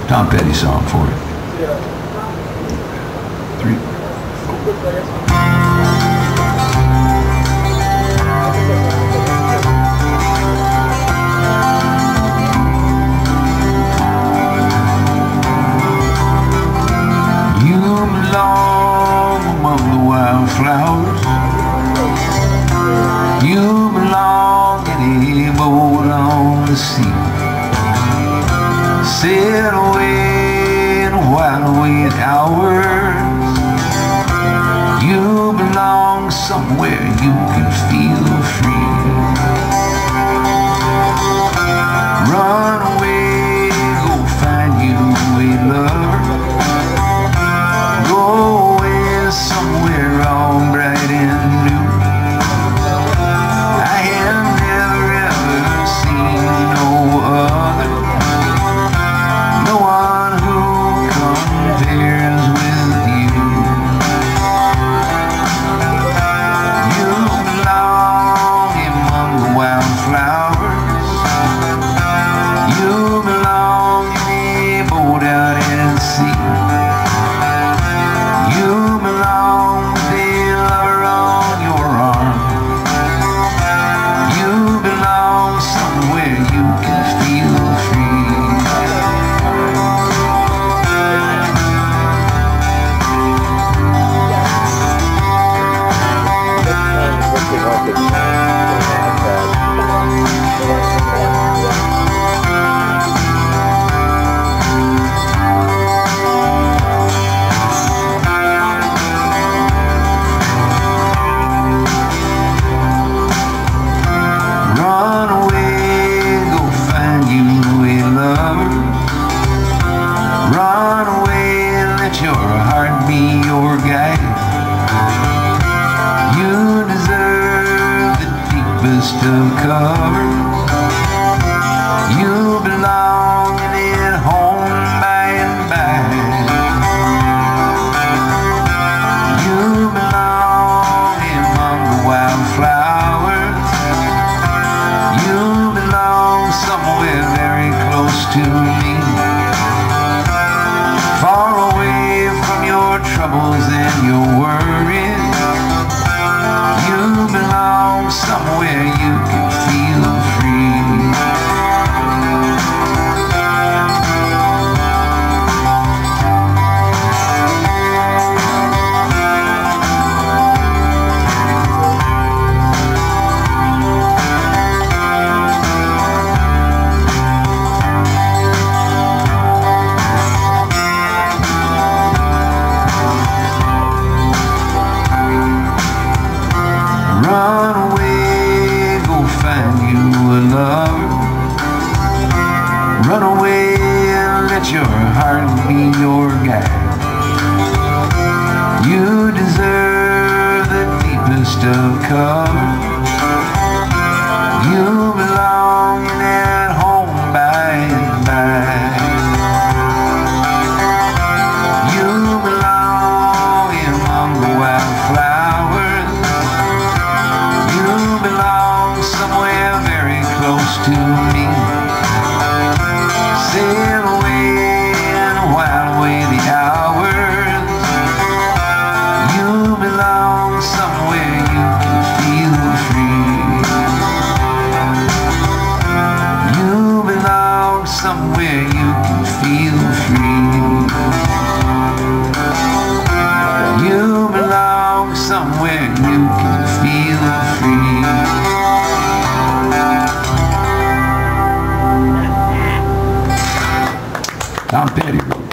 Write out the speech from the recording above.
Tom Petty song for you. 3, 4. You belong among the wildflowers. You belong in a boat on the sea. Sail away in while away hours. You belong somewhere you can feel free. Run away, go find you a lover. Go away somewhere all bright and new. I have never ever seen no other, no one who compares with you. You belong among the wildflowers. You belong in a boat out at sea. You belong with a lover on your arm. You belong somewhere you can feel free. Run away, go find you a lover. Run away, let your heart be your guide. You deserve the deepest of covers. You belong in it home by and by. You belong among the wildflowers. You belong somewhere very close to me. Far away from your troubles and your worries. You belong somewhere you can feel free. Run away, go find you a lover. Run away and let your heart be your guide. You deserve the deepest of cover. You belong in that home by and by. You belong among the wildflowers. You belong somewhere very close to me. Sail away and while away the hours. You belong somewhere you can feel free. You belong somewhere you can feel free. You belong somewhere you can feel free. Tom Petty wrote